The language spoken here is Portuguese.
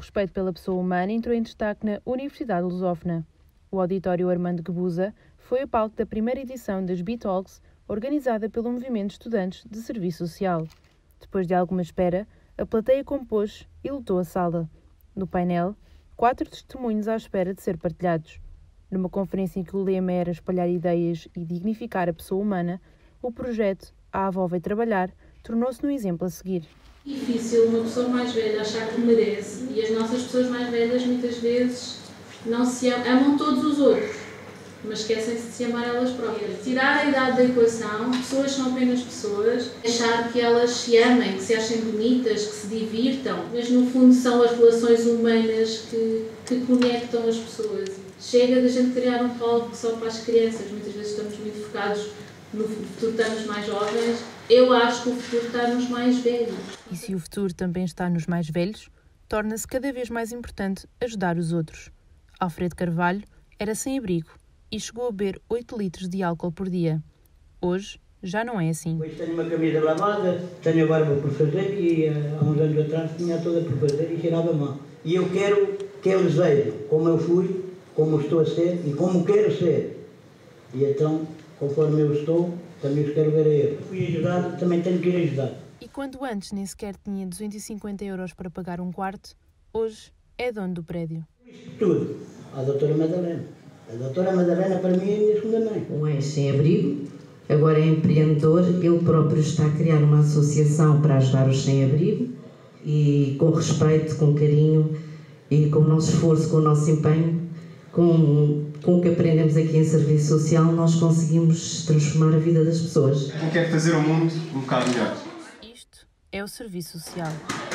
respeito pela pessoa humana entrou em destaque na Universidade Lusófona. O Auditório Armando Guebuza foi a palco da primeira edição das B-Talks, organizada pelo Movimento de Estudantes de Serviço Social. Depois de alguma espera, a plateia compôs e lotou a sala. No painel, 4 testemunhos à espera de ser partilhados. Numa conferência em que o lema era espalhar ideias e dignificar a pessoa humana, o projeto A Avó Veio Trabalhar tornou-se um exemplo a seguir. É difícil uma pessoa mais velha achar que merece, e as nossas pessoas mais velhas muitas vezes não se amam todos os outros, mas esquecem-se de se amar elas próprias. Tirar a idade da equação, pessoas são apenas pessoas, deixar que elas se amem, que se achem bonitas, que se divirtam, mas no fundo são as relações humanas que conectam as pessoas. Chega da gente criar um palco só para as crianças, muitas vezes estamos muito focados no futuro, estamos mais jovens. Eu acho que o futuro está nos mais velhos. E se o futuro também está nos mais velhos, torna-se cada vez mais importante ajudar os outros. Alfredo Carvalho era sem-abrigo e chegou a beber 8 litros de álcool por dia. Hoje já não é assim. Hoje tenho uma camisa lavada, tenho a barba por fazer e há uns anos atrás tinha toda por fazer e cheirava mal. E eu quero que eles vejam como eu fui, como estou a ser e como quero ser. E então, conforme eu estou, também os quero ver a eles. Fui ajudado, também tenho que ir ajudar. E quando antes nem sequer tinha 250 euros para pagar um quarto, hoje é dono do prédio. Isto tudo, a doutora Madalena. A doutora Madalena para mim é a minha segunda mãe. Um ex-sem-abrigo, agora é empreendedor, ele próprio está a criar uma associação para ajudar os sem-abrigo e com respeito, com carinho e com o nosso esforço, com o nosso empenho, com o que aprendemos aqui em Serviço Social, nós conseguimos transformar a vida das pessoas. Quem quer fazer o mundo um bocado melhor. Isto é o Serviço Social.